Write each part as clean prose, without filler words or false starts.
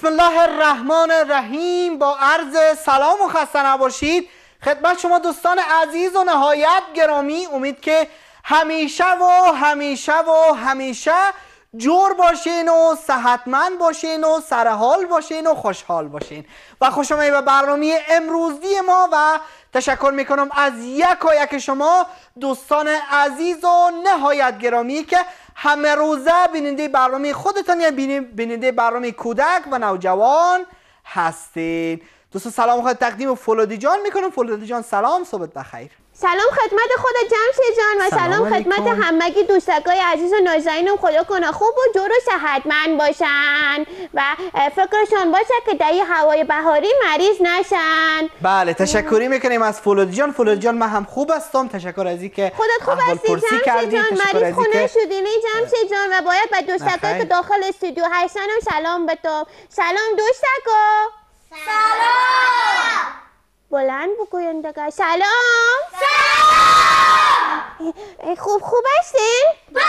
بسم الله الرحمن الرحیم. با عرض سلام و خسته نباشید خدمت شما دوستان عزیز و نهایت گرامی. امید که همیشه جور باشین و صحتمند باشین و سرحال باشین و خوشحال باشین و خوش آمدید به برنامه امروزی ما و تشکر میکنم از یک شما دوستان عزیز و نهایت گرامی که همه روزه بیننده برنامه خودتان یا بیننده برنامه کودک و نوجوان هستین. دوستان سلام خود تقدیم فولادی جان میکنم. فولادی جان سلام، صبحت بخیر. سلام خدمت خود جمشید جان و سلام خدمت همگی دوستکای عزیز و نازنینم. خدا کنه خوب و جور و صحتمند باشن و فکرشان باشه که در این هوای بهاری مریض نشن. بله تشکری میکنیم از فولادی جان. فولادی جان من هم خوب هستم. تشکر از اینکه خودت خوب هستی جمشید جان. مریض خونه شدینی جمشید جان و باید به دوستکای که داخل استودیو هستن هم سلام بتم. سلام دوستکا. سلام. بلند بگوین دیگه. سلام. سلام. خوب هستین؟ بله.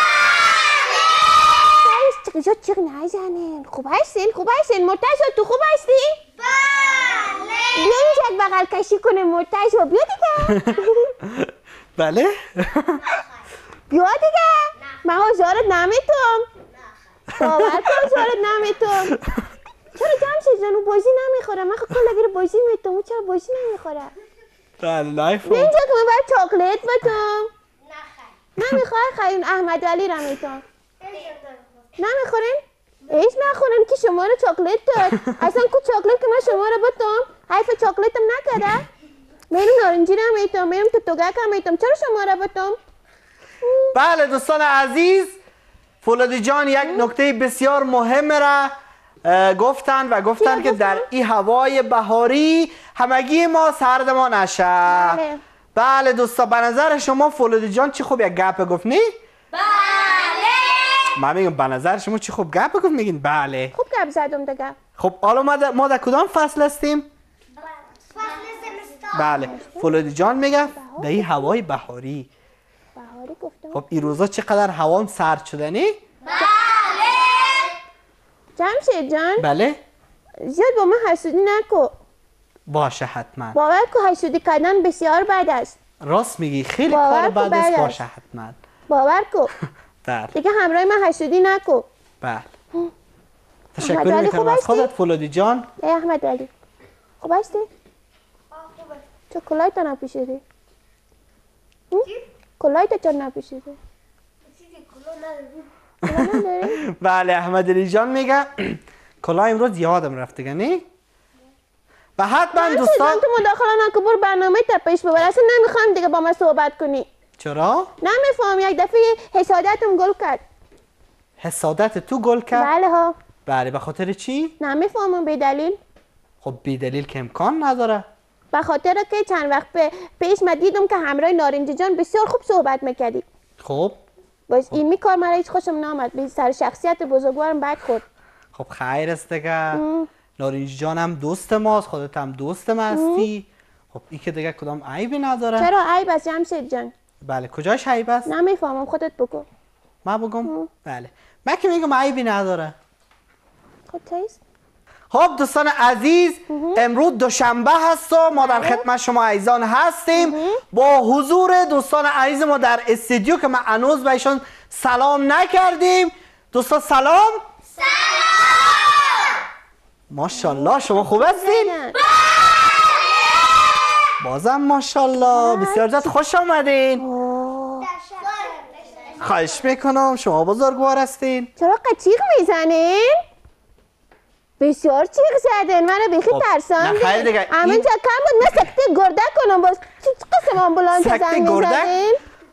چیق نزنین. خوب هستین؟ مرتضی تو خوب هستی؟ بله. بیا اینجا یک بغل کشی کنه مرتضی. بیا دیگه. بله. بیا دیگه. من حضارت نمیتونم. باور کن حضارت نمیتونم. چرا جمشید جان بازی نمیخوره؟ من خب کلا بازی میتونم. چرا بازی نمیخوره؟ بله لایف. اینجا که من باید چاکلیت بتونم. نمیخوای خیلی احمد علی را میتونم. نمیخورین؟ ایش نخورین که شما رو چاکلیت داد. اصلا کو چاکلیت که من شما رو بتونم حیف چاکلیتم نکرده. میرم نارنجی را میتونم، میرم توتوگک را میتونم. چرا شما رو بتونم؟ بله دوستان عزیز، فولادی جان یک نکته بسیار مهم را گفتن که در این هوای بهاری همگی ما سرد ما نشه. بله دوستا، به نظر شما فولادی جان چی خوب یک گپ گفت نی؟ بله. من میگم به نظر شما چی خوب گپ گفت؟ میگین بله. خوب گپ زدم دیگه. خب حالا ما در کدام فصل هستیم؟ فصل زمستان. بله فولادی جان میگه در این هوای بهاری. بهاری گفتم. خب این روزا چقدر هوام سرد شده نی؟ بله. جمشید جان. بله. زیاد با من حسودی نکو. باشه حتما. باور کو حسودی کردن بسیار بد است. راست میگی، خیلی کار بد است. باشه حتما. باور کو. بله. دیگه همراه من حسودی نکو. بله. تشکر میکنم از خودت فولادی جان. احمد علی خوب هستی؟ خوبه. چه کلایت نپوشیدی؟ کلایت چرا نپوشیدی؟ بله احمد علی جان میگه کلاه امروز یادم رفته نه؟ و حتما دوستان تو مداخله نکن، برو برنامه تا پیش ببر. اصلا نمیخوام دیگه با من صحبت کنی. چرا؟ نمیفهم. یک دفعه حسادتم گل کرد. حسادت تو گل کرد؟ بله ها. بله به خاطر چی؟ نمیفهمم بی دلیل. خب بی دلیل که امکان نداره. به خاطر که چند وقت پیش من دیدم که همراه نارنجی جان بسیار خوب صحبت میکردی. خب باز این کار مرا هیچ خوشم نامد. به سر شخصیت بزرگوارم بد کرد. خب خیر است دیگه. نارنجی جان هم دوست ماست، خودت هم دوست ما هستی. خب این که دیگه کدام عیبی نداره. چرا عیب است جمشید جان؟ بله کجاش عیب است؟ نمیفهمم، خودت بگو. من بگم؟ بله من که میگم عیبی نداره. خب تیست. خب دوستان عزیز، امروز دوشنبه هست و ما در خدمت شما عزیزان هستیم با حضور دوستان عزیز ما در استودیو که ما هنوز بهشون سلام نکردیم. دوستان سلام. ماشاءالله شما خوب هستین؟ بازم ماشاءالله بسیار زیاد خوش آمدین. خواهش میکنم، شما بزرگوار هستین. چرا قچیق میزنین؟ بسیار چیق زدن، منو بیخی ترساندین. نه خیلی دیگه همینجا کم بود من سکته گرده کنم. باز چه قسم آمبولانس زنگ میزدین؟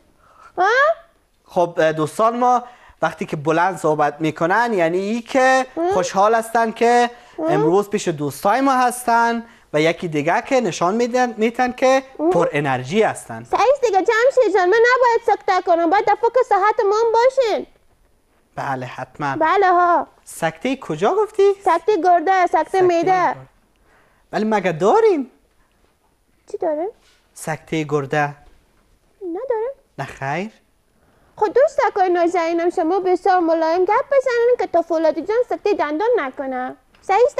خب دوستان ما وقتی که بلند صحبت میکنن یعنی ای که خوشحال هستن که امروز پیش دوستای ما هستن و یکی دیگه که نشان میدن که پر انرژی هستن. سعیز دیگه جمشید جان، من نباید سکته کنم، باید در فکر صحت ما باشین. بله حتما. بله ها. سکته کجا گفتی؟ سکته گرده، سکته میده. ولی مگه داریم؟ چی داریم؟ سکته گرده نداریم. نه خیر. خود دوستکای نازنینم شما بسیار ملایم گپ بزنین که تا فولادی جان سکته دندان نکنه. صحیح است؟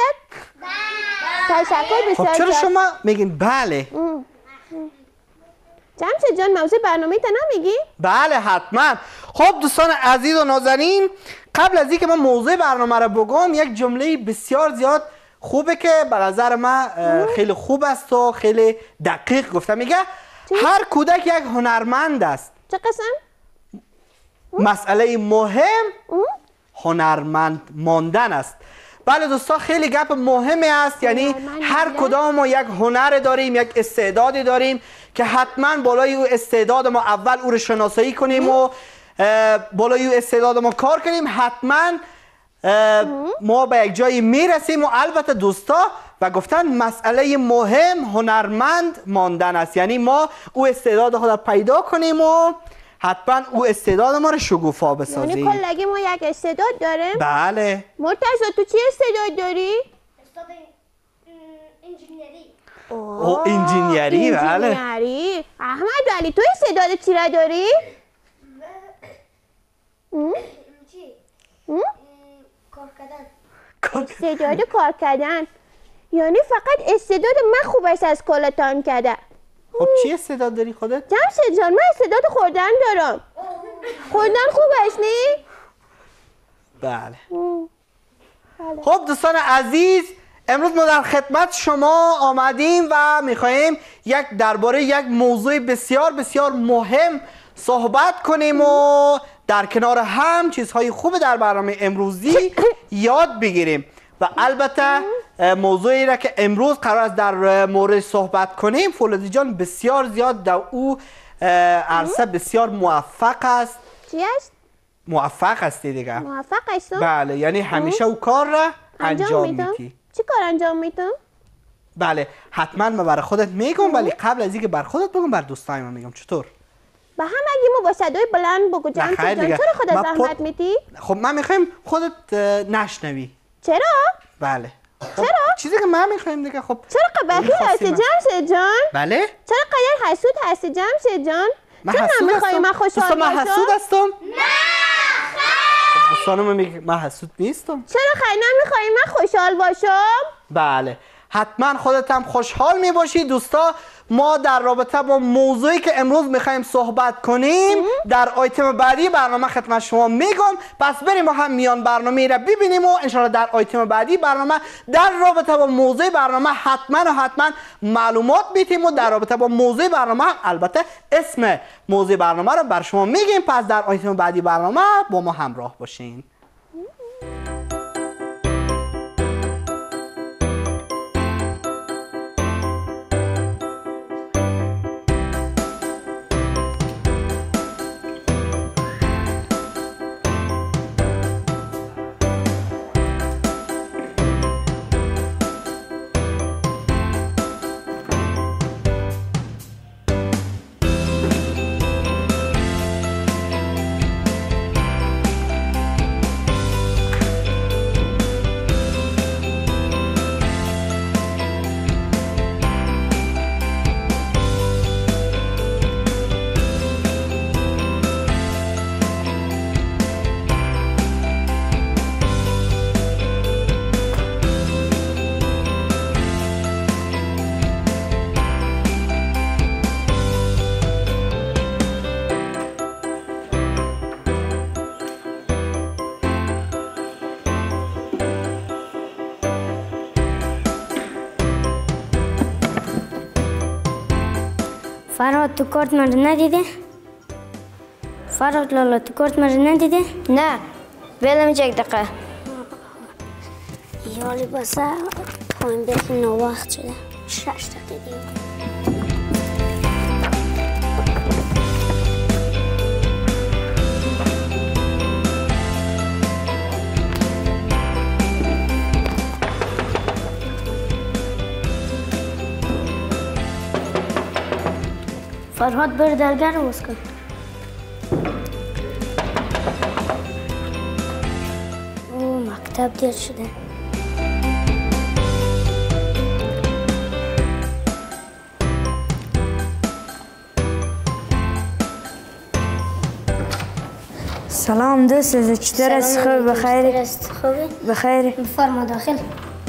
تشکر خب بسیار چرا زیاد. شما میگین بله؟ جمشید جان موضوع برنامه تا نمیگی؟ بله حتما. خب دوستان عزیز و نازنین، قبل از اینکه من موضوع برنامه رو بگم یک جمله بسیار زیاد خوبه که به نظر من خیلی خوب است و خیلی دقیق گفته. میگه هر کودک یک هنرمند است. چه قسم؟ مسئله مهم هنرمند ماندن است. بله دوستان خیلی گپ مهمی است. یعنی هر کدام ما یک هنر داریم، یک استعدادی داریم که حتما بالای او استعداد ما اول او رو شناسایی کنیم و بالای او استعداد ما کار کنیم. حتما ما به یک جایی میرسیم. و البته دوستا و گفتن مسئله مهم هنرمند ماندن است. یعنی ما او استعداد خود پیدا کنیم و حتما او استعداد ما رو شگوفا بسازیم. یعنی کلگی ما یک استعداد داریم؟ بله. مرتضی تو چی استعداد داری؟ استاد انجینیری. او انجینیری. بله. انجینیری. احمد علی تو استعداد چی را داری؟ چی؟ کار کردن. استعداد کار کردن. یعنی فقط استعداد من خوب است از کلتان کرده. خب چی استعداد داری خودت؟ جمشید جان من استعداد خوردن دارم. خوردن خوب است نی؟ بله. خب دوستان عزیز، امروز ما در خدمت شما آمدیم و میخواهیم درباره یک موضوع بسیار بسیار مهم صحبت کنیم و در کنار هم چیزهای خوب در برنامه امروزی یاد بگیریم. و البته موضوعی را که امروز قرار است در مورد صحبت کنیم، فولادی جان بسیار زیاد در او عرصه بسیار موفق است. چی است؟ موفق هستی دیگه. موفق هستم؟ بله، یعنی همیشه او کار را انجام میدی. چی کار انجام میدم؟ بله حتما من برای خودت میگم، ولی قبل از اینکه بر خودت بگم بر دوستای من میگم. چطور؟ به هم اگه ما با صدای بلند بگو جمشید جان. چرا خودت زحمت میدی؟ خب من میخوایم خودت نشنوی. چرا؟ بله. خب چرا؟ چیزی که من میخوایم دیگه. خب چرا قبطی هستی جمشید جان؟ بله. چرا قدر حسود هستی جمشید جان؟ چرا نمیخوایی من خوشحال باشم؟ من حسود هستم؟ نه خیر. دوستان من میگه من حسود نیستم. چرا خیر نمیخوایی من خوشحال باشم؟ بله حتما خودت هم خوشحال میباشی. دوستا ما در رابطه با موضوعی که امروز میخوایم صحبت کنیم در آیتم بعدی برنامه خدمت شما میگم. پس بریم ما هم میان برنامه را ببینیم و انشاءالله در آیتم بعدی برنامه در رابطه با موضوع برنامه حتما معلومات میتیم و در رابطه با موضوع برنامه هم البته اسم موضوع برنامه را بر شما میگیم. پس در آیتم بعدی برنامه با ما همراه باشین. فرهاد تو کارت من رو ندیده؟ فرهاد لالا تو کارت من رو ندیده؟ نه بلم یک دقیقه. یالی بسه پایین بخی وقت شده 6 دقیقه دیگه. فرهاد بر درگاه رو باز کن. او مکتب دیر شده. سلام دوست، چطور است؟ خوب بخیر؟ خوبی؟ بخیر. بفرما داخل.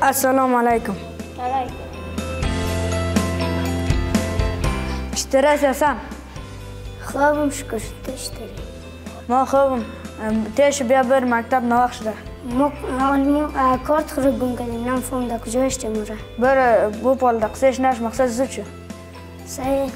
السلام علیکم. چطوری هستن؟ خوابم شکر تشتری. ما خوبم. تیش بیا بر مکتب نوخ شده. ما کارت خود گم کردیم نمی‌فهمم در کجا اشتم را. بر بو پال دقیقش نش مقصد زود شو. صحیح.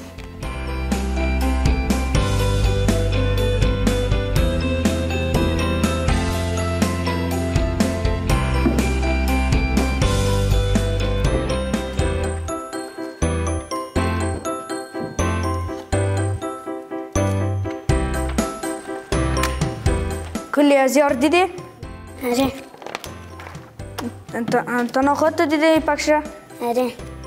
کلی از یار دیدی؟ آره. تنها خودت دیدی این پکش را؟ آره.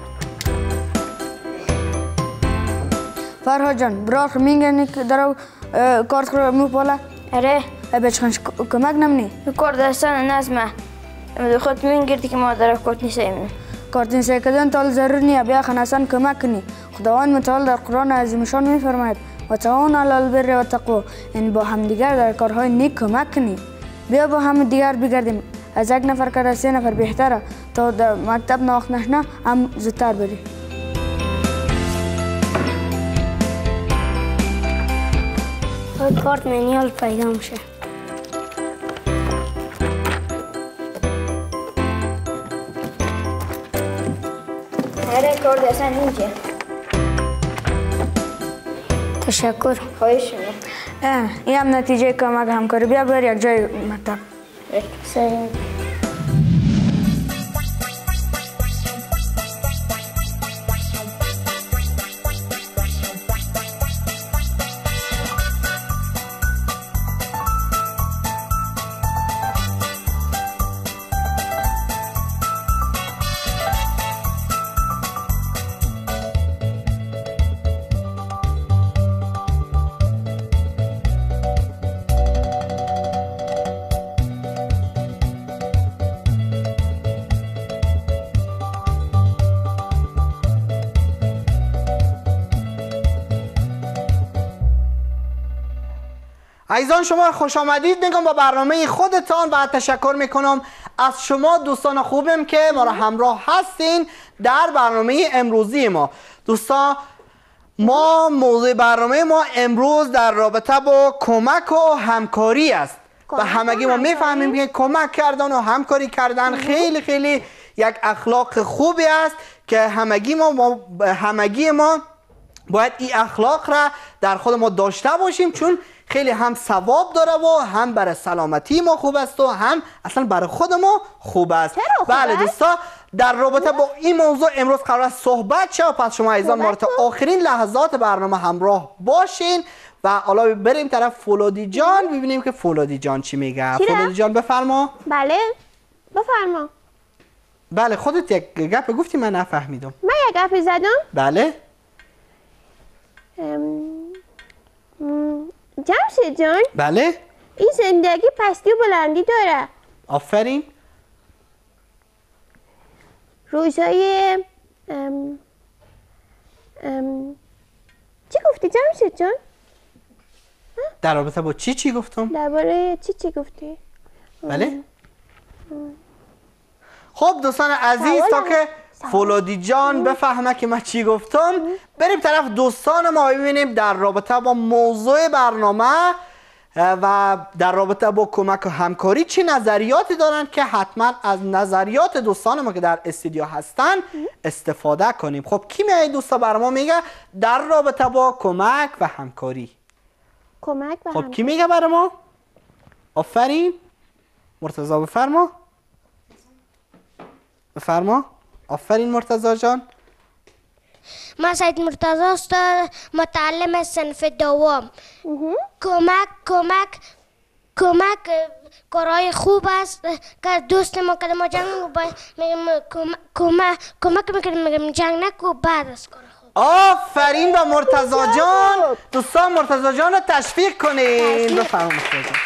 فرهاد جان برای میگنی که در کارت خود میپاله؟ آره. بچخانش کمک نمونی؟ کار دستان نظمه. خود میگردی که ما در کارت نیستیم. کارت نیستی کردن تا ضرور نیه بیا خناسان کمک کنی. خداوند متعال در قرآن عظیمشان میفرماید و تعاونوا علی البر و التقوا، یعنی با همدیگر در کارهای نیک کمک کنی. بیا با هم دیگر بگردیم. از یک نفر که 3 نفر بهتره تا در مکتب ناوخت نشنه هم زودتر بری. کارت منیال پیدا میشه. آره کار دستان اینجا. تشکر. خواهش می‌کنم. این هم نتیجه کمک همکاری. بیا بر یک جای مکتب. صحیح. عزیزان شما خوش آمدید میگم با برنامه خودتان و تشکر میکنم از شما دوستان خوبم که ما را همراه هستین در برنامه امروزی ما. دوستان ما موضوع برنامه ما امروز در رابطه با کمک و همکاری است و همگی ما میفهمیم که کمک کردن و همکاری کردن خیلی خیلی یک اخلاق خوبی است که همگی ما باید این اخلاق را در خود ما داشته باشیم، چون خیلی هم ثواب داره و هم برای سلامتی ما خوب است و هم اصلا برای خود ما خوب است. بله دوستا در رابطه با این موضوع امروز قرار است صحبت شه و پس شما عزیزان ما تا آخرین لحظات برنامه همراه باشین و حالا بریم طرف فولادی جان ببینیم که فولادی جان چی میگه. فولادی جان بفرما. بله بفرما. بله خودت یک گپ گفتی من نفهمیدم. من یک گپی زدم؟ بله. جمشید جان. بله. این زندگی پستی و بلندی داره. آفرین. روزای چی گفتی جمشید جان؟ در رابطه با چی گفتم؟ درباره چی گفتی؟ بله. خب دوستان عزیز تا که فولادی جان بفهمه که من چی گفتم بریم طرف دوستان ما ببینیم در رابطه با موضوع برنامه و در رابطه با کمک و همکاری چه نظریاتی دارن که حتما از نظریات دوستان ما که در استودیو هستن استفاده کنیم. خب کی میاد دوستا برای ما میگه در رابطه با کمک و همکاری؟ کمک و خب کی میگه برای ما؟ آفرین. مرتضی بفرما. بفرما. آفرین مرتضی جان. من سید مرتضی است، متعلم صنف دوم. کمک کارهای خوب است که دوست ما که ما جنگ کمک میکنیم جنگ نکو بعد از کار خوب. آفرین با مرتضی جان. دوستان مرتضی جان رو تشویق کنین. بفرما مرتضی جان.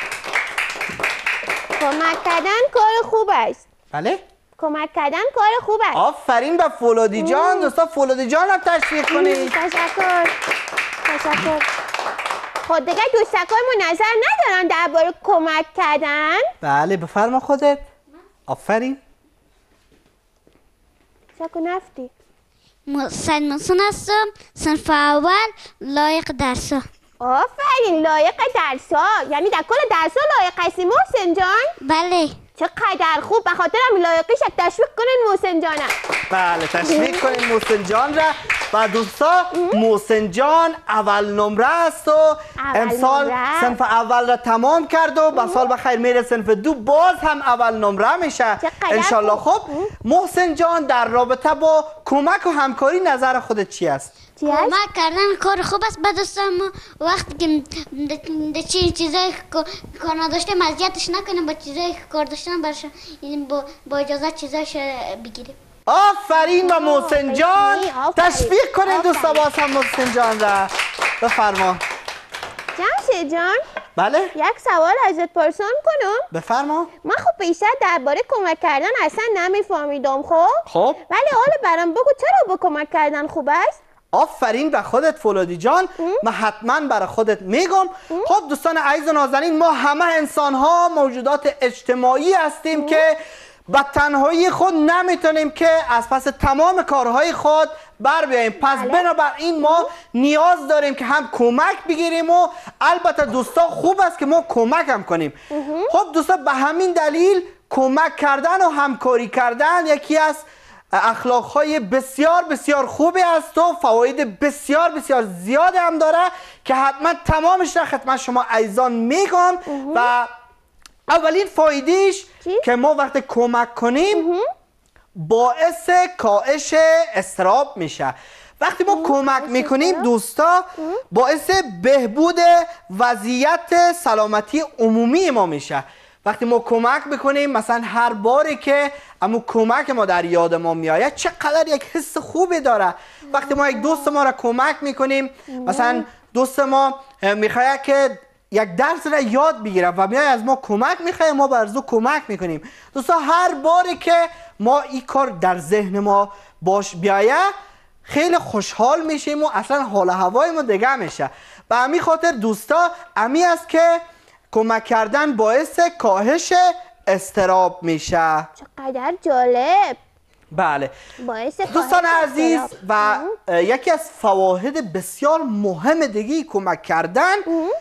کمک کردن کار خوب است. بله. کمک کردن کار خوب است. آفرین به فولادی جان. دوستا فولادی جان هم تشویق کنید. تشکر. خود دیگه دوستکای ما نظر ندارن درباره کمک کردن؟ بله بفرما خودت. آفرین. چکو نفتی؟ سید محسن هستم، صنف اول، لایق درسا. آفرین، لایق درسا. یعنی در کل درسا لایق هستی محسن جان؟ بله. چقدر خوب. به خاطر همین لایقیش تشویق کنین محسن جانم. بله تشویق کنین محسن جان را. و دوستا محسن جان اول نمره است و امسال صنف اول را تمام کرد و با سال بخیر میره صنف دو باز هم اول نمره میشه انشالله. خب محسن جان در رابطه با کمک و همکاری نظر خودت چی است؟ کمک کردن کار خوب است به دوستان ما. وقتی که چیزایی کار نداشتیم اذیتش نکنیم، با چیزایی که کار داشتن برش با اجازه چیزایش بگیریم. آفرین با محسن جان. تشویق کنید دوستا باز هم محسن جان را. بفرما جمشید جان. بله یک سوال ازت پرسان کنم؟ بفرما. من خب بیشتر درباره کمک کردن اصلا نمیفهمیدم. خب ولی حالا برام بگو چرا با کمک کردن خوب است؟ آفرین به خودت فولادی جان. من حتما برای خودت میگم. خب دوستان عزیز و نازنین، ما همه انسان ها موجودات اجتماعی هستیم که با تنهایی خود نمیتونیم که از پس تمام کارهای خود بر بیاییم. پس بنابراین ما نیاز داریم که هم کمک بگیریم و البته دوستا خوب است که ما کمک هم کنیم. خب دوستا به همین دلیل کمک کردن و همکاری کردن یکی از اخلاقهای بسیار بسیار خوبی است و فواید بسیار بسیار زیاد هم داره که حتما تمامش را خدمت شما عزیزان میگم. و اولین فایدهش که ما وقتی کمک کنیم باعث کاهش اضطراب میشه. وقتی ما کمک میکنیم دوستا باعث بهبود وضعیت سلامتی عمومی ما میشه. وقتی ما کمک میکنیم مثلا هر باری که اما کمک ما در یاد ما میآید چقدر یک حس خوبی داره. وقتی ما یک دوست ما را کمک میکنیم، مثلا دوست ما میخواد که یک درس را یاد بگیره و میای از ما کمک میخواه، ما بر او کمک میکنیم. دوستا هر باری که ما این کار در ذهن ما باش بیایه خیلی خوشحال میشیم و اصلا حال هوای ما دیگه میشه. به همین خاطر دوستا امی است که کمک کردن باعث کاهش اضطراب میشه. چقدر جالب. بله دوستان عزیز، و یکی از فواید بسیار مهم دیگه کمک کردن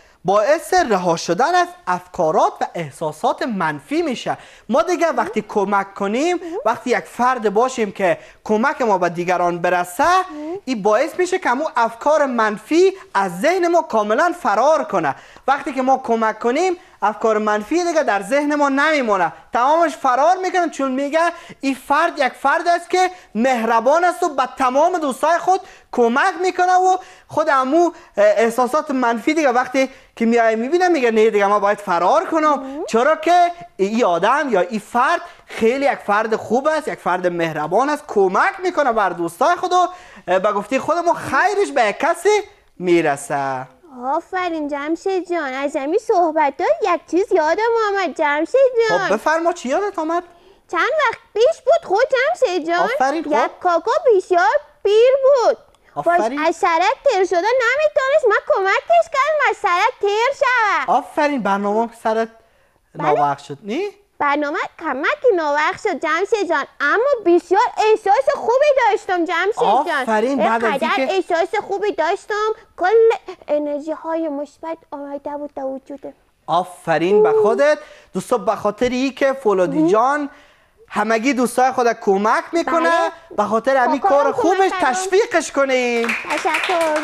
باعث رها شدن از افکارات و احساسات منفی میشه. ما دیگه وقتی کمک کنیم، وقتی یک فرد باشیم که کمک ما به دیگران برسه، این باعث میشه که همون افکار منفی از ذهن ما کاملا فرار کنه. وقتی که ما کمک کنیم افکار منفی دیگه در ذهن ما نمیمونه، تمامش فرار میکنه، چون میگه این فرد یک فرد است که مهربان است و به تمام دوستای خود کمک میکنه و خود همو احساسات منفی دیگه وقتی که میبینه میگه نه دیگه ما باید فرار کنم، چرا که این آدم یا این فرد خیلی یک فرد خوب است، یک فرد مهربان است، کمک میکنه بر دوستای خود و به گفته خودمون خیرش به کسی میرسه. آفرین جمشید جان، از همین صحبت یک چیز یادم آمد جمشید جان. خب بفرما چی یادت آمد؟ چند وقت پیش بود خود جمشید جان. آفرین. خب یک کاکا بسیار پیر بود. آفرین. از سرک تیر شده نمیتونست، من کمکش کردم از سرک تیر شود. آفرین. برنامه سرت ناوقت شد نی؟ برنامه کمکی ناوقت شد جمشید جان، اما بسیار احساس خوبی داشتم جمشید جان. آفرین. بعد از اینکه احساس خوبی داشتم کل انرژی های مثبت آمده بود در وجودم. آفرین به خودت. دوستا به خاطر ای که فولادی جان همگی دوستای خود کمک میکنه، به خاطر همین کار خوبش تشویقش کنیم. تشکر.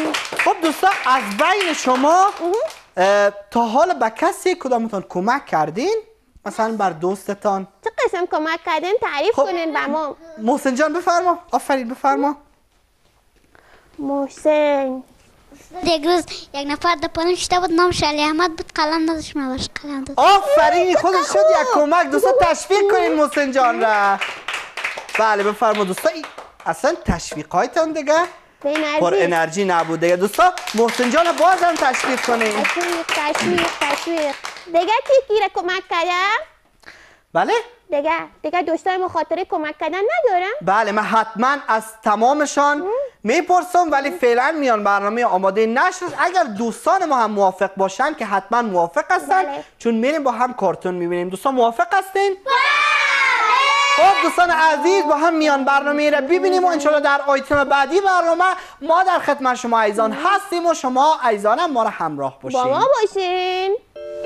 خب دوستا از بین شما تا حال به کسی کدامتون کمک کردین؟ مثلا بر دوستتان چه قسم کمک کردین تعریف کنین به ما. محسن جان بفرما. آفرین بفرما. محسن یک روز یک نفر در پایین شده بود، نامش علی احمد بود، قلم نداشت، من باش قلم داد. آفرین خودش شد یک کمک. دوستا تشویق کنین محسن جان را. بله بفرما دوستا. اصلا تشویقایتان دیگه پر انرژی نبود دیگه. دوستا محسن جان باز هم تشویق کنین. تشویق. دیگه کی را کمک کردم؟ بله دیگه دوستای مخاطره کمک کردن ندارم؟ بله من حتما از تمامشان میپرسم، ولی فعلا میان برنامه آماده نشد. اگر دوستان ما هم موافق باشن که حتما موافق هستن، چون میریم با هم کارتون میبینیم. دوستان موافق هستین؟ بله. خب دوستان عزیز با هم میان برنامه را ببینیم و انشالله در آیتم بعدی برنامه ما در خدمت شما عزیزان هستیم و شما عزیزان هم ما را همراه باشین. با ما باشین.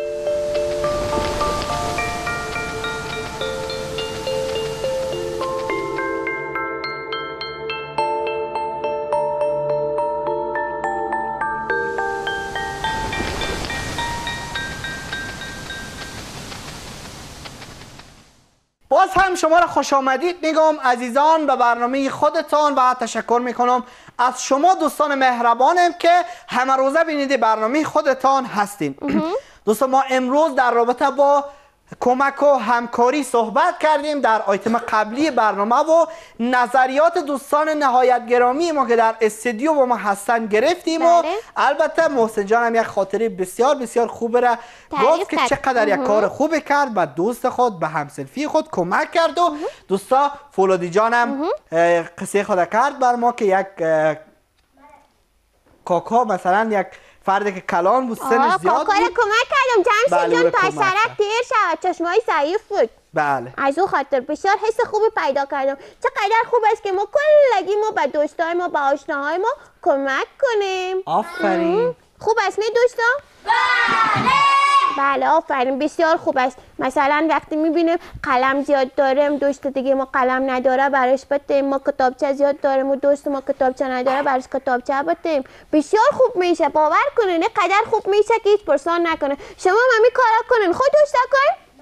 باز هم شما را خوش آمدید میگم عزیزان به برنامه خودتان و تشکر میکنم از شما دوستان مهربانم که همه روزه بینید برنامه خودتان هستین. دوستان ما امروز در رابطه با کمک و همکاری صحبت کردیم در آیتم قبلی برنامه و نظریات دوستان نهایت گرامی ما که در استودیو با ما هستن گرفتیم و البته محسن جان هم یک خاطره بسیار بسیار خوب را گفت که چقدر یک کار خوبی کرد به دوست خود به همسنفی خود کمک کرد و دوستا فولادی جان هم قصه خود کرد بر ما که یک کاکا مثلا یک فردی که کلان بود سنش زیاد بود کمک کردم جمشید جان تا سرک تیر شود چشمای ضعیف بود. بله از او خاطر بسیار حس خوبی پیدا کردم. چقدر خوب است که ما کلگی ما به دوستای ما به آشناهای ما کمک کنیم. آفرین. خوب است نه دوستا؟ بله آفرین بسیار خوب است. مثلا وقتی میبینیم قلم زیاد داریم دوست دیگه ما قلم نداره براش بدیم، ما کتابچه زیاد داریم و دوست ما کتابچه نداره براش کتابچه بدیم، بسیار خوب میشه. باور کنین قدر خوب میشه که هیچ پرسان نکنه. شما هم همین کارا کنین خود دوستا کن؟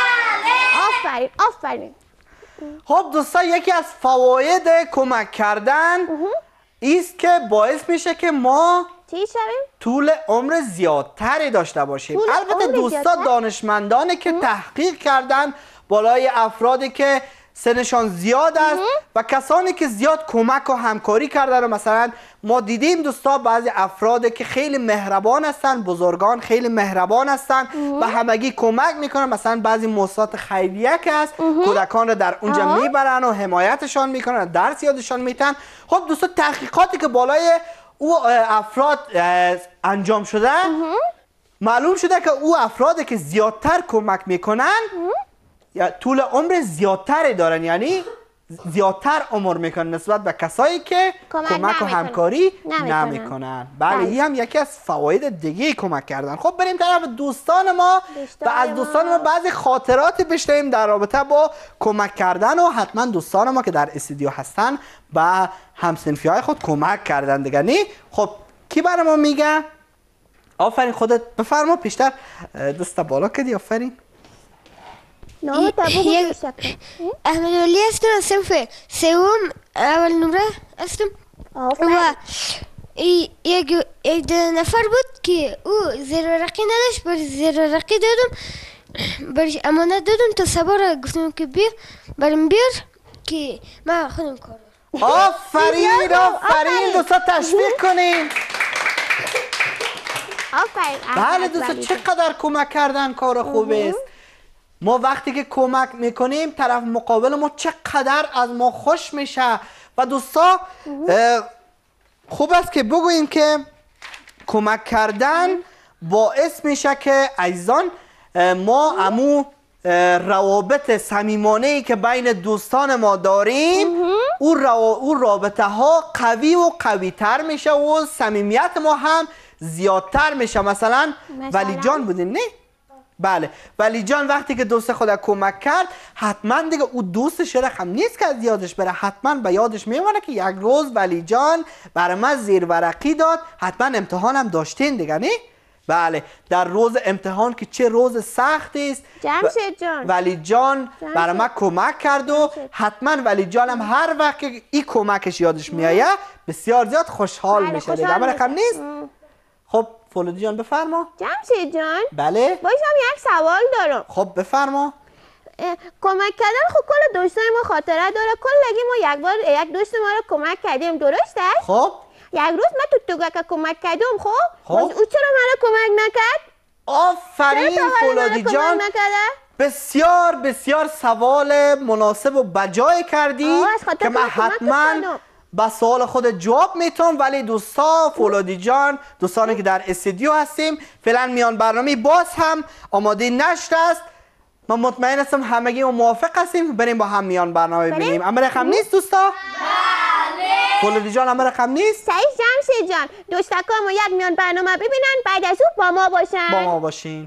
بله آفرین آفرین. خب دوستا یکی از فواید کمک کردن ایست که باعث میشه که ما چی شویم؟ طول عمر زیادتری داشته باشیم. البته دوستا دانشمندانی که تحقیق کردن بالای افرادی که سنشان زیاد است و کسانی که زیاد کمک و همکاری کردن و مثلا ما دیدیم دوستا بعضی افرادی که خیلی مهربان هستن، بزرگان خیلی مهربان هستن و همگی کمک میکنن، مثلا بعضی مؤسسات خیریه که هست کودکان رو در اونجا میبرن و حمایتشان میکنن، درس یادشان میتن. خب دوستا تحقیقاتی که بالای او افراد انجام شده معلوم شده که او افرادی که زیادتر کمک میکنن طول عمر زیادتری دارن، یعنی زیادتر عمر میکنن نسبت به کسایی که کمک و همکاری نمیکنن. بله این هم یکی از فواید دیگه کمک کردن. خب بریم طرف دوستان ما و از دوستان ما بعضی خاطراتی بشنویم در رابطه با کمک کردن و حتما دوستان ما که در استودیو هستن به همسنفی های خود کمک کردن دیگه نی. خب کی برای ما میگه؟ آفرین خودت بفرما پیشتر دست بالا کردی. آفرین. نام تبو احمد ولی هستم از صنف سوم اول نمره هستم و یک نفر بود که او زیر ورقی نداشت، بر زیر ورقی دادم برش امانت دادم تا صبر گفتم که بیا برم بیار که من خودم کار آفرین آفرین دوستا تشویق کنیم. آفرین. بله دوستا چقدر کمک کردن کار خوبی است. ما وقتی که کمک میکنیم طرف مقابل ما چقدر از ما خوش میشه و دوستا خوب است که بگوییم که کمک کردن باعث میشه که عزیزان ما امو روابط صمیمانه‌ای که بین دوستان ما داریم او رابطه ها قوی و قوی تر میشه و صمیمیت ما هم زیادتر میشه. مثلا ولی جان بودین نه؟ بله ولی جان وقتی که دوست خود کمک کرد حتما دیگه او دوستش رقم نیست که از یادش بره، حتما به یادش میمونه که یک روز ولی جان برای من زیر ورقی داد، حتما امتحانم داشتین دیگه نه؟ بله در روز امتحان که چه روز سختی است جمشید جان ولی جان برای من کمک کرد و حتما ولی جانم هر وقت که این کمکش یادش میایه بسیار زیاد خوشحال میشه دیگه رقم نیست. خب فولادی جان بفرما. جمشید جان بله باشم یک سوال دارم. خب بفرما. کمک کردن خب کل دوستای ما خاطره داره، کلگی ما یک بار یک دوست ما رو کمک کردیم درست است؟ خب یک روز من تو توگک کمک کردم خب باز او چرا من رو کمک نکرد؟ آفرین فولادی جان بسیار بسیار سوال مناسب و بجای کردی که من حتما با سوال خود جواب میتونم. ولی دوستا فولادی جان دوستانی که در استودیو هستیم فعلا میان برنامه باز هم آماده نشده است. من مطمئن هستم همگی ما موافق هستیم. بریم با هم میان برنامه ببینیم. اما رقم نیست دوستا؟ بله. فولادی جان اما رقم نیست؟ سعید جمشید جان دوستکامو یک میان برنامه ببینن بعد از اون با ما باشن. با ما باشین.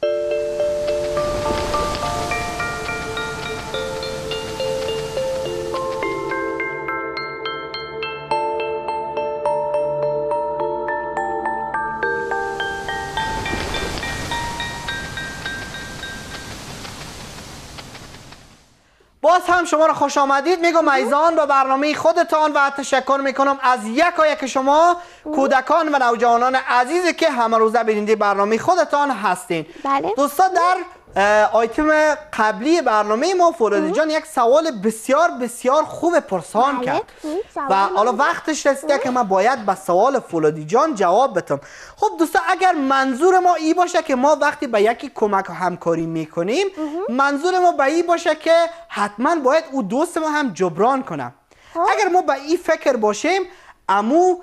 باز هم شما را خوش آمدید میگم میزان به برنامه خودتان و تشکر میکنم از یک شما کودکان و نوجوانان عزیزی که همه روزه بیننده برنامه خودتان هستین. بله. دوستان در آیتم قبلی برنامه ما فولادی جان یک سوال بسیار بسیار خوب پرسان کرد و حالا وقتش رسیده که من باید به سوال فولادی جان جواب بدم. خب دوستان اگر منظور ما ای باشه که ما وقتی به یکی کمک و همکاری میکنیم منظور ما به ای باشه که حتما باید او دوست ما هم جبران کنه. اگر ما به این فکر باشیم امو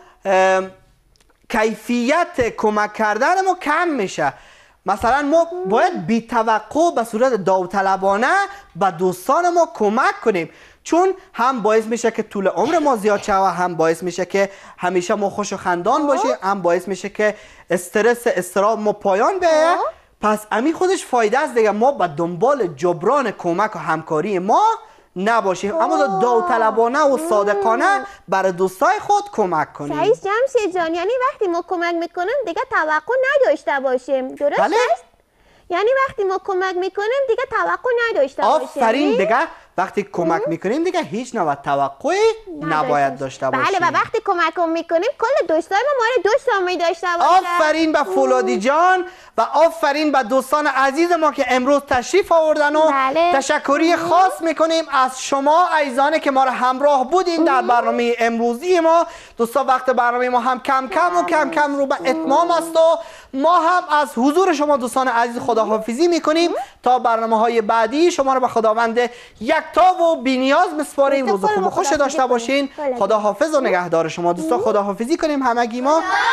کیفیت کمک کردن ما کم میشه. مثلا ما باید بی توقع به صورت داوطلبانه به دوستان ما کمک کنیم، چون هم باعث میشه که طول عمر ما زیاد شه و هم باعث میشه که همیشه ما خوش و خندان باشیم، هم باعث میشه که استرس استراب ما پایان بیاید. پس امی خودش فایده است دیگه ما به دنبال جبران کمک و همکاری ما نباشیم، اما داوطلبانه و صادقانه برای دوستای خود کمک کنیم. سعید جمشید جان یعنی وقتی ما کمک میکنیم دیگه توقع نداشته باشیم، درست بله؟ است؟ یعنی وقتی ما کمک میکنیم دیگه توقع نداشته باشیم. آفرین دیگه وقتی کمک میکنیم دیگه هیچ نوع توقعی نباید داشته باشیم. بله و وقتی کمک میکنیم کل دوستای ما رو دوست می داشته باشه. آفرین به فولادی جان و آفرین به دوستان عزیز ما که امروز تشریف آوردن و بله. تشکری خاص میکنیم از شما عزیزانی که ما را همراه بودین در برنامه امروزی ما. دوستان وقت برنامه ما هم کم کم رو به اتمام است و ما هم از حضور شما دوستان عزیز خداحافظی میکنیم تا برنامه‌های بعدی. شما رو به خداوند یکتا و بی‌نیاز میسپاریم. روز خوب و خوش داشته باشین. خداحافظ و نگهدار شما دوستان. خداحافظی کنیم همگی ما.